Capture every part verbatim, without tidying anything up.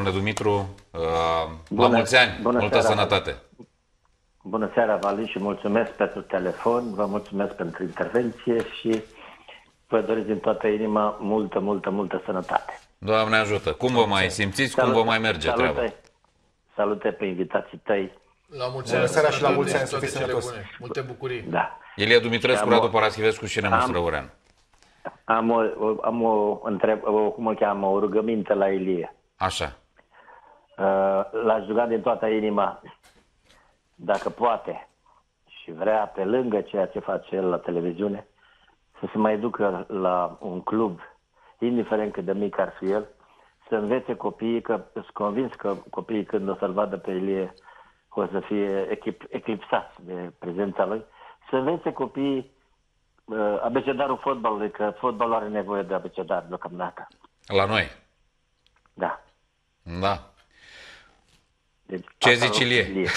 domnule Dumitru. Bună, la mulți ani, bună multă seara, sănătate. Bună seara, Vali, și mulțumesc pentru telefon, vă mulțumesc pentru intervenție și vă doresc din toată inima multă, multă, multă sănătate. Doamne ajută. Cum vă mai simțiți? Salut, cum vă mai merge salute, treaba? Salute pe invitații tăi. La mulți Bună ani, seara și la mulți ani, să toate fiți cele sănătos. bune. Multe bucurii. Da. Ilie Dumitrescu, Am Radu o- Paraschivescu și Remus am- Răurean. Am o, o- am o, întreb, o, cum o cheamă, o rugăminte la Ilie. Așa. Uh, L-aș ruga din toată inima, dacă poate și vrea, pe lângă ceea ce face el la televiziune, să se mai ducă la un club, indiferent cât de mic ar fi el, să învețe copiii, că sunt convins că copiii, când o să-l vadă pe Ilie, o să fie echip, eclipsați de prezența lui, să învețe copiii uh, abecedarul fotbalului, că fotbalul are nevoie de abecedar deocamdată. La noi. Da. Da. Deci, Ce asta zici, rog, Ilie?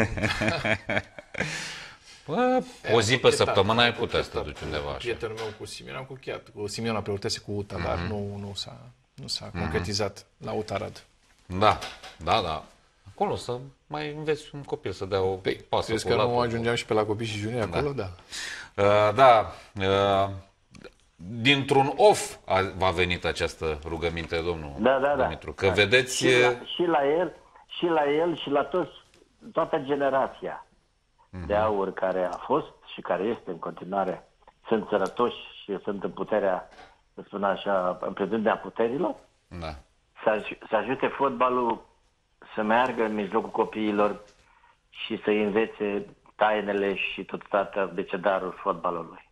Bă, o zi pe săptămână ai putea să te duci undeva așa. Prietenul meu cu Simion, am cuchiat. Cu Simion a preotese cu U T A, dar nu, nu s-a, nu s-a concretizat la U T A Rad. Da, da, da. Acolo să mai înveți un copil să dea o Păi, pasă crezi cu că nu latul. ajungeam și pe la copii și juniori acolo? Da. Uh, da. Uh, dintr-un off a, v-a venit această rugăminte, domnul Da, da, da. Dumitru. Că vedeți... Și la, și la el, și la el și la toți, toată generația de aur care a fost și care este în continuare, sunt sănătoși și sunt în puterea, să spun așa, în prezentarea puterilor, Da. să, aj- să ajute fotbalul să meargă în mijlocul copiilor și să învețe tainele și totodată decedarul fotbalului.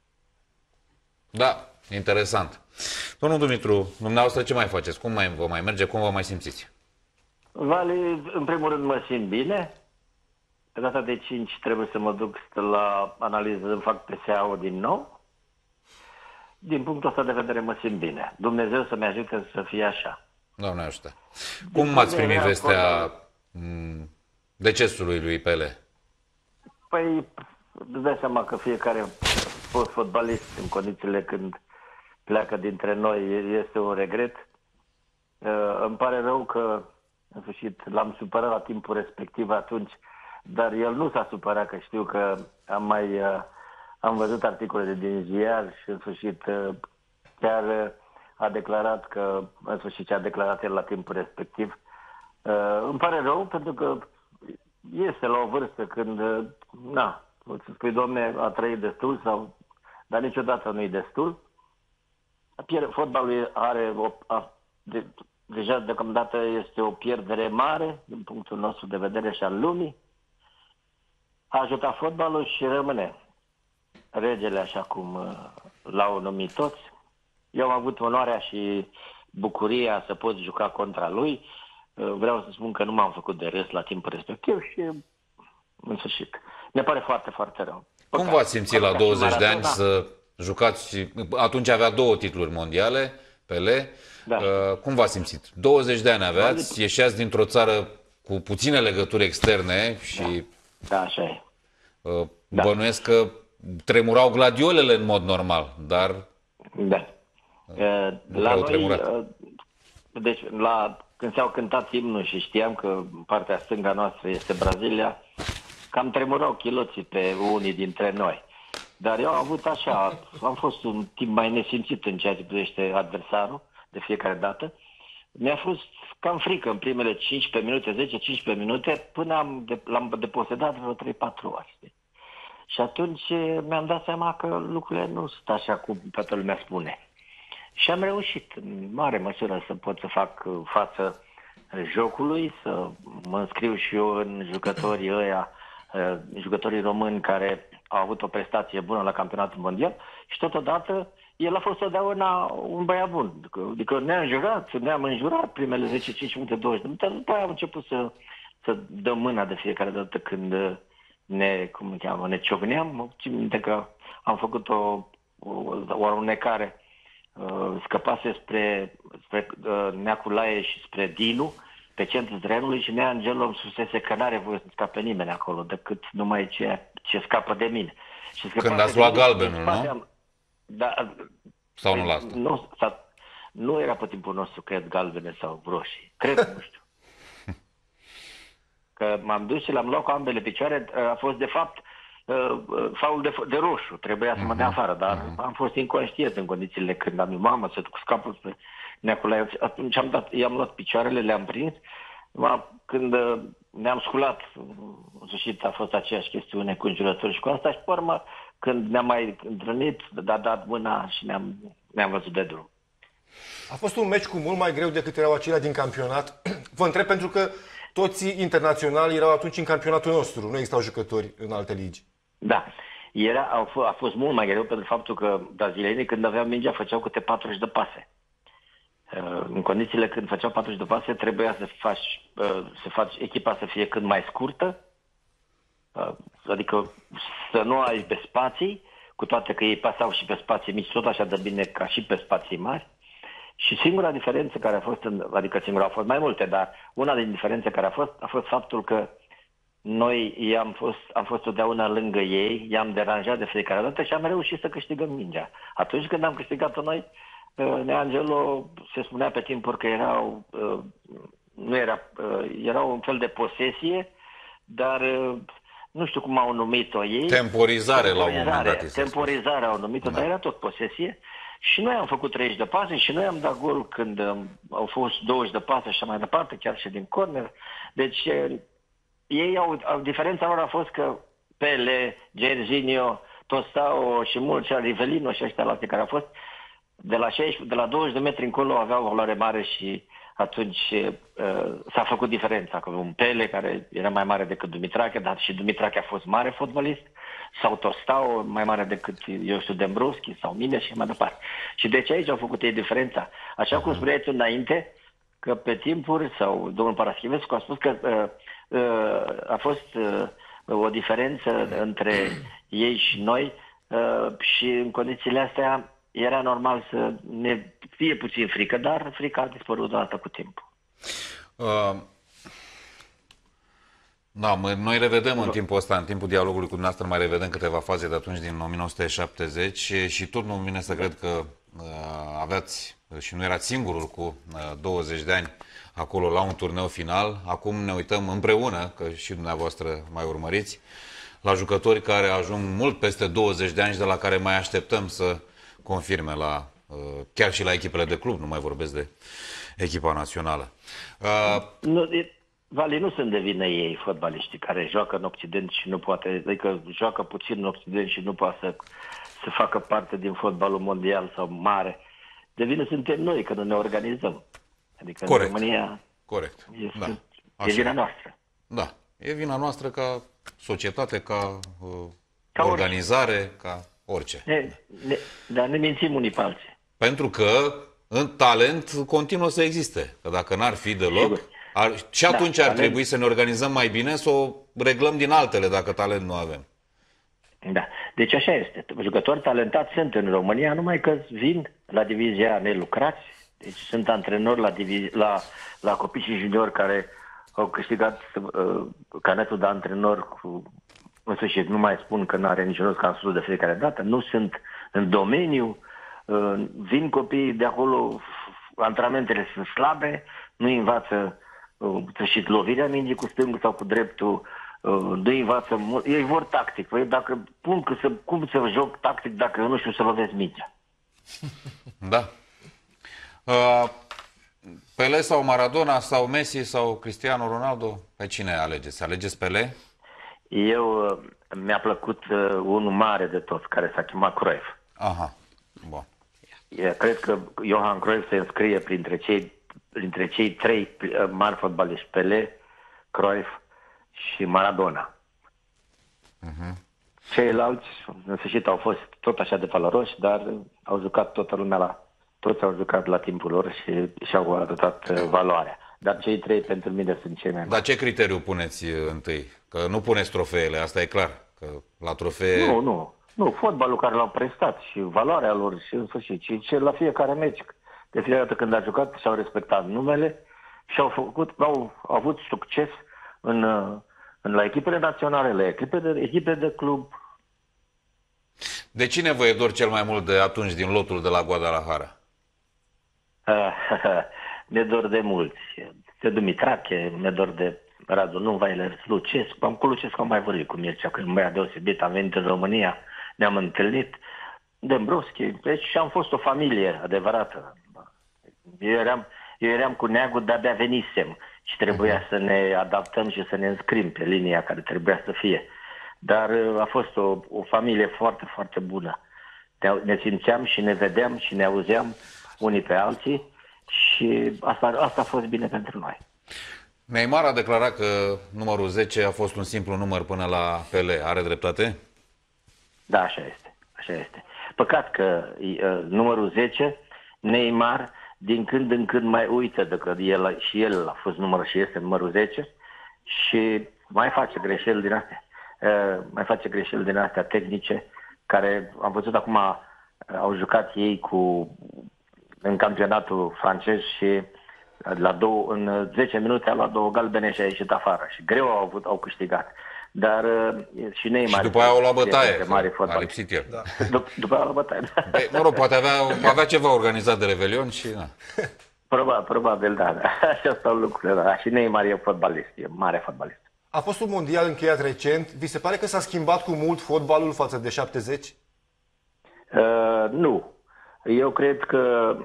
Da, interesant. Domnul Dumitru, dumneavoastră ce mai faceți? Cum mai vă mai merge? Cum vă mai simțiți? Vali, în primul rând mă simt bine. Pe data de cinci trebuie să mă duc la analiză, îmi fac P S A-ul din nou. Din punctul ăsta de vedere mă simt bine. Dumnezeu să-mi ajute să fie așa. Doamne ajută. Cum ați primit vedere, vestea m, decesului lui Pele? Păi, îți dai seama că fiecare fost fotbalist în condițiile când pleacă dintre noi este un regret. Uh, îmi pare rău că, în sfârșit, l-am supărat la timpul respectiv atunci, dar el nu s-a supărat, că știu că am mai uh, am văzut articole din ziar și, în sfârșit, uh, chiar uh, a declarat că, în sfârșit, ce a declarat el la timpul respectiv. Uh, îmi pare rău pentru că este la o vârstă când, uh, na, o să spui, domne, a trăit destul, sau, dar niciodată nu e destul. Pier- Fotbalul are o, a, de, deja deocamdată este o pierdere mare din punctul nostru de vedere și al lumii. A ajutat fotbalul și rămâne regele, așa cum uh, l-au numit toți. Eu am avut onoarea și bucuria să pot juca contra lui. Uh, vreau să spun că nu m-am făcut de râs la timpul respectiv și, în sfârșit, mi pare foarte, foarte rău. Cum v-ați simțit la Păcat, douăzeci de ani Maradona. să jucați? Atunci avea două titluri mondiale, Pele. Da. Uh, Cum v-ați simțit? douăzeci de ani aveați, ieșeați dintr-o țară cu puține legături externe și Da, așa e. uh, bănuiesc că tremurau gladiolele în mod normal, dar Da. Uh, nu La prea au noi, tremurat. uh, deci, la, când s-au cântat imnul și știam că partea stânga noastră este Brazilia, cam tremurau chiloții pe unii dintre noi. Dar eu am avut așa, am fost un timp mai nesimțit în ceea ce privește adversarul, de fiecare dată. Mi-a fost cam frică în primele cincisprezece minute, zece cincisprezece minute, până am de, l-am deposedat vreo trei patru ori. știi? Și atunci mi-am dat seama că lucrurile nu sunt așa cum toată lumea spune. Și am reușit în mare măsură să pot să fac uh, față jocului, să mă înscriu și eu în jucătorii ăia, uh, jucătorii români care au avut o prestație bună la campionatul mondial și totodată el a fost totdeauna un băiat bun. Adică, adică ne-a înjurat, ne-am înjurat primele zece cinci minute, douăzeci de minute, după aia am început să, să dăm mâna de fiecare dată când uh, ne, cum îi cheamă, ne ciocneam. Țin minte că am făcut o, o, o alunecare. Uh, scăpase spre, spre uh, Neaculaie și spre Dinu, pe centrul terenului, și Nea Angelo îmi spusese că n-are voie să scape nimeni acolo, decât numai ce, ce scapă de mine. Și Când ați luat galbenul, nu? Am, da, Sau nu la asta? Nu, nu era pe timpul nostru, cred, galbene sau roșii. Cred, nu știu. m-am dus și l-am luat cu ambele picioare, a fost de fapt faul de, de roșu, trebuia să mă dea afară, dar uh-huh. am fost inconștient în condițiile când am zis, mamă, să duc scapul spre Neaculae. Atunci am dat, i-am luat picioarele, le-am prins, când ne-am sculat, în sfârșit a fost aceeași chestiune cu înjurături și cu asta și pe urmă, când ne-am mai întâlnit, a dat mâna și ne-am, ne-am văzut de drum. A fost un meci cu mult mai greu decât erau acelea din campionat. Vă întreb pentru că toți internaționali erau atunci în campionatul nostru, nu existau jucători în alte ligi. Da, era, a, fost, a fost mult mai greu pentru faptul că brazilienii când aveau mingea făceau câte patruzeci de pase. În condițiile când făceau patruzeci de pase trebuia să faci, să faci echipa să fie cât mai scurtă, adică să nu ai pe spații, cu toate că ei pasau și pe spații mici tot așa de bine ca și pe spații mari. Și singura diferență care a fost, în, adică singura au fost mai multe, dar una din diferențe care a fost, a fost faptul că noi i-am fost, am fost totdeauna lângă ei, i-am deranjat de fiecare dată și am reușit să câștigăm mingea. Atunci când am câștigat-o noi, Neangelo se spunea pe timpuri că erau, nu era, era un fel de posesie, dar nu știu cum au numit-o ei. Temporizare, la un moment dat. Temporizare au numit-o, da. Dar era tot posesie. Și noi am făcut treizeci de pase și noi am dat gol când au fost douăzeci de pase și așa mai departe, chiar și din corner. Deci ei au, au diferența lor a fost că Pele, Gerginho, Tostao și mulți, Rivelino și ăștia alții care au fost, de la, șaisprezece, de la douăzeci de metri încolo aveau o valoare mare și atunci uh, s-a făcut diferența. Că un Pele care era mai mare decât Dumitrache, dar și Dumitrache a fost mare fotbalist, sau Tostao mai mare decât, eu știu, Dembrovski sau mine și mai departe. Și deci aici au făcut ei diferența. Așa cum spuneai tu înainte, că pe timpuri, sau domnul Paraschivescu a spus că uh, uh, a fost uh, o diferență între ei și noi uh, și în condițiile astea era normal să ne fie puțin frică, dar frica a dispărut odată cu timpul. Uh, da, noi revedem în timpul ăsta, în timpul dialogului cu dumneavoastră, mai revedem câteva faze de atunci din o mie nouă sute șaptezeci și, și tot nu vine să cred că uh, aveați și nu erați singurul cu uh, douăzeci de ani acolo la un turneu final. Acum ne uităm împreună, că și dumneavoastră mai urmăriți, la jucători care ajung mult peste douăzeci de ani și de la care mai așteptăm să confirme la, chiar și la echipele de club, nu mai vorbesc de echipa națională. Uh, nu, Vali, nu sunt de vină ei, fotbaliștii care joacă în Occident și nu poate, adică joacă puțin în Occident și nu poate să, să facă parte din fotbalul mondial sau mare. De vină suntem noi, că nu ne organizăm. Adică corect. În România corect. Este, da. e vina noastră. Da, e vina noastră ca societate, ca, uh, ca organizare, orice. ca orice. Ne, ne, dar ne mințim unii pe alții. Pentru că în talent continuă să existe. Că dacă n-ar fi deloc, ar, și atunci da, ar trebui talent. Să ne organizăm mai bine, să o reglăm din altele dacă talent nu avem. Da, deci așa este. Jucători talentați sunt în România, numai că vin la divizia nelucrați. Deci sunt antrenori la, divizi, la, la copii și juniori care au câștigat uh, canetul de antrenor cu, în sfârșit, nu mai spun că nu are niciun rost, că am spus de fiecare dată, nu sunt în domeniu, uh, vin copiii de acolo, antrenamentele sunt slabe, nu învață uh, și lovirea mingii cu stângul sau cu dreptul, uh, nu învață mult, ei vor tactic. Păi dacă, cum, că să, cum să joc tactic dacă eu nu știu să lovesc mingea? Da. Uh, Pele sau Maradona sau Messi sau Cristiano Ronaldo? Pe cine alegeți? Alegeți Pele? Eu uh, mi-a plăcut uh, unul mare de toți, care s-a chemat Cruyff. Aha, bun. Eu cred că Johan Cruyff se înscrie printre cei, printre cei trei uh, mari fotbaliști, Pele, Cruyff și Maradona. Uh-huh. Ceilalți, în sfârșit, au fost tot așa de valoroși, dar au jucat toată lumea la... Toți au jucat la timpul lor și și-au arătat valoarea. Dar cei trei pentru mine sunt cei mai mari. Dar ce criteriu puneți întâi? Că nu puneți trofeele, asta e clar. Că la trofee... Nu, nu. Nu, fotbalul care l-au prestat și valoarea lor și în sfârșit. Și ce la fiecare meci, de fiecare dată când a jucat, și-au respectat numele și au făcut, au, au avut succes în, în, la echipele naționale, la echipe de, echipe de club. De cine vă e dor cel mai mult de atunci din lotul de la Guadalajara? Ne dor de mulți. De Dumitrache, ne dor de Radu Nuvailer, Lucescu, am cu Lucescu am mai vorbit cu Mircea, că e un băiat deosebit, am venit în România, ne-am întâlnit, Dembrovski, deci și am fost o familie adevărată. Eu eram, eu eram cu neagul, de-abia venisem și trebuia uh-huh. să ne adaptăm și să ne înscrim pe linia care trebuia să fie. Dar a fost o, o familie foarte, foarte bună. Ne simțeam și ne vedeam și ne auzeam unii pe alții și asta, asta a fost bine pentru noi. Neymar a declarat că numărul zece a fost un simplu număr până la Pelé. Are dreptate? Da, așa este. Așa este. Păcat că uh, numărul zece, Neymar, din când în când mai uită de că el, și el a fost numărul și este numărul zece și mai face greșeli din astea. Uh, mai face greșeli din astea tehnice, care am văzut acum, uh, au jucat ei cu în campionatul francez și la două, în zece minute a luat două galbene și a ieșit afară. Și greu au, avut, au câștigat. Dar uh, și Neymar... Și după aia au luat bătaie, a lipsit el. Da. Dup- după aia au luat bătaie, da. Păi, mă rog, poate avea, avea ceva organizat de Revelion și... Da. Probabil, probabil, da. Așa stau lucrurile, da. Și Neymar e fotbalist, e mare fotbalist. A fost un mondial încheiat recent. Vi se pare că s-a schimbat cu mult fotbalul față de șaptezeci? Uh, nu. Eu cred că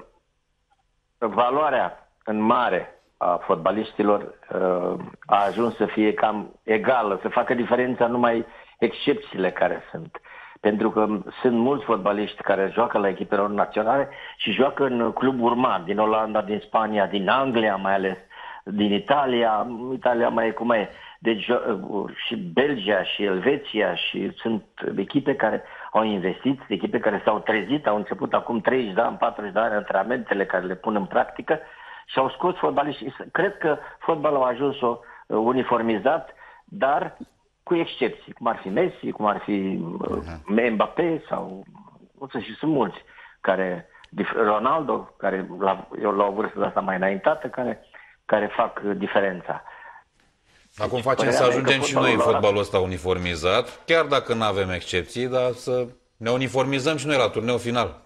valoarea în mare a fotbaliștilor uh, a ajuns să fie cam egală, să facă diferența numai excepțiile care sunt. Pentru că sunt mulți fotbaliști care joacă la echipele naționale și joacă în cluburi mari, din Olanda, din Spania, din Anglia mai ales, din Italia, Italia mai e cum e, deci și Belgia și Elveția și sunt echipe care au investit, echipe care s-au trezit, au început acum treizeci de ani, patruzeci de ani antrenamentele care le pun în practică și au scos fotbaliști. Cred că fotbalul a ajuns o uniformizat, dar cu excepții, cum ar fi Messi, cum ar fi uh, Mbappé sau nu știu, și sunt mulți care, Ronaldo, care la, eu la o vârstă de asta mai înaintată, care, care fac diferența. Acum deci, facem să ajungem și noi în fotbalul ăsta uniformizat, chiar dacă nu avem excepții, dar să ne uniformizăm și noi la turneul final.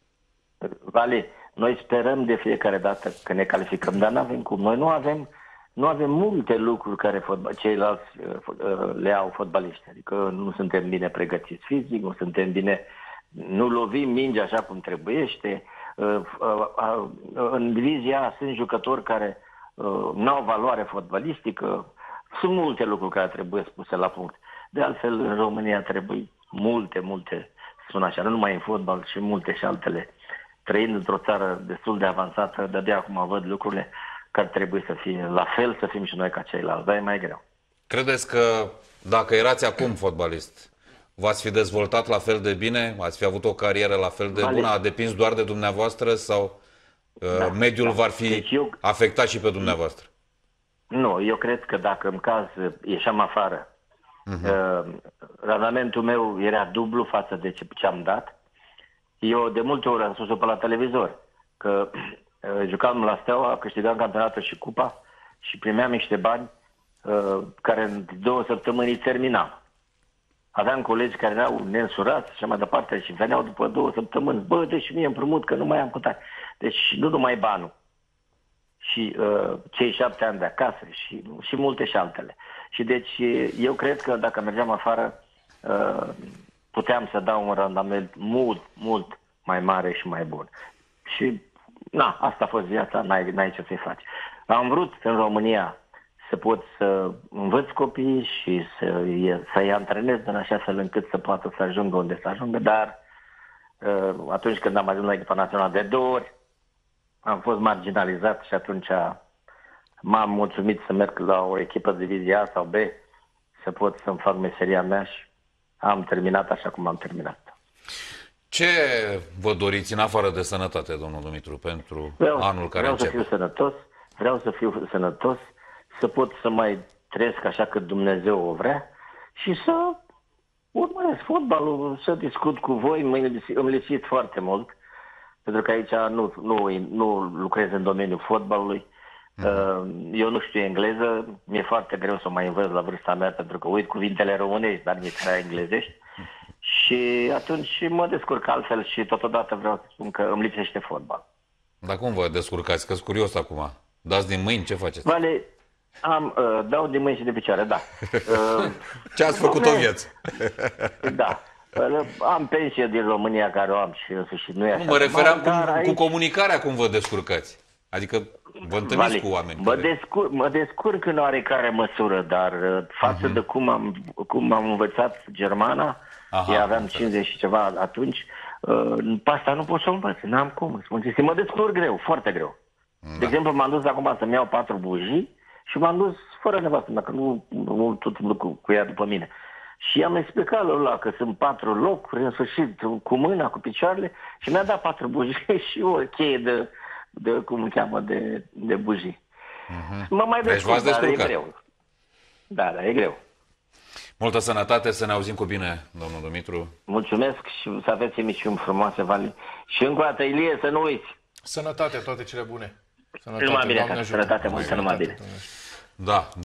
Vale, noi sperăm de fiecare dată că ne calificăm, dar nu avem cum. Noi nu avem Nu avem multe lucruri care fotbal, ceilalți uh, le au fotbaliști. Adică nu suntem bine pregătiți fizic, nu suntem bine, nu lovim mingea așa cum trebuiește. Uh, uh, uh, în divizia A sunt jucători care uh, nu au valoare fotbalistică. Sunt multe lucruri care trebuie spuse la punct. De altfel, în România trebuie multe, multe, spun așa, nu numai în fotbal, și multe și altele. Trăind într-o țară destul de avansată, de-abia acum văd lucrurile care trebuie să fie la fel, să fim și noi ca ceilalți, dar e mai greu. Credeți că dacă erați acum fotbalist, v-ați fi dezvoltat la fel de bine? Ați fi avut o carieră la fel de vale. bună? A depins doar de dumneavoastră sau da, mediul da. v-ar fi deci eu... afectat și pe dumneavoastră? Nu, eu cred că dacă în caz ieșeam afară, uh-huh. uh, randamentul meu era dublu față de ce am dat. Eu de multe ori am spus-o pe la televizor, că jucam la Steaua, câștigam campionatul și cupa și primeam niște bani uh, care în două săptămâni terminam. Aveam colegi care erau neînsurați și așa mai departe și veneau după două săptămâni. Bă, deci mie împrumut că nu mai am putere. Deci nu numai banul. Și uh, cei șapte ani de acasă și, și multe și altele. Și deci eu cred că dacă mergeam afară uh, puteam să dau un randament mult, mult mai mare și mai bun. Și na, asta a fost viața, n-ai, n-ai ce să-i faci. Am vrut în România să pot să învăț copiii și să, să-i antrenez în așa fel încât să poată să ajungă unde să ajungă, dar uh, atunci când am ajuns la echipa națională de două ori, am fost marginalizat și atunci m-am mulțumit să merg la o echipă de divizia A sau B, să pot să-mi fac meseria mea și am terminat așa cum am terminat. Ce vă doriți în afară de sănătate, domnul Dumitru, pentru vreau, anul care vreau începe? Vreau să fiu sănătos, vreau să fiu sănătos, să pot să mai trăiesc așa cât Dumnezeu o vrea și să urmăresc fotbalul, să discut cu voi, îmi lipsit foarte mult, pentru că aici nu, nu, nu lucrez în domeniul fotbalului. Mm-hmm. Eu nu știu engleză, mi-e foarte greu să mai învăț la vârsta mea, pentru că uit cuvintele românești, dar mi-e prea englezești. Și atunci mă descurc altfel și totodată vreau să spun că îmi lipsește fotbal. Dar cum vă descurcați? Că-s curios acum. Dați din mâini? Ce faceți? Vale, Am, uh, dau de mâini și de picioare, da. Uh, Ce ați făcut o viață? Da. Uh, am pensie din România care o am și în sfârșit nu e așa. Nu, mă refeream mare, dar cum, aici- cu comunicarea, cum vă descurcați. Adică vă întâlniți Vali, cu oameni. Mă care- descurc, mă descurc în oarecare măsură, dar uh, față uh-huh. de cum am, cum am învățat germana, Aha, eu aveam înțeles. cincizeci și ceva atunci, uh, pe asta nu pot să o învăț, n-am cum. Spun, mă descurc greu, foarte greu. Da. De exemplu, m-am dus acum să-mi iau patru bujii și m-am dus fără nevastă, dacă nu, nu tot timpul cu, cu ea după mine. Și am explicat lui ăla că sunt patru locuri, în sfârșit, cu mâna, cu picioarele, și mi-a dat patru bujii și o cheie de, de cum îl cheamă, de, de bujii. Uh-huh. Mă mai Deci descurc, v-ați dar e descurcat. greu. Da, da, e greu. Multă sănătate, să ne auzim cu bine, domnul Dumitru. Mulțumesc și să aveți emisiuni frumoase, Vali. Și încă o dată, Ilie, să nu uiți. Sănătate, toate cele bune. Sănătate, Numai bine, Doamne ca ajută. sănătate multă, numai bine. Doamne ajută. Da.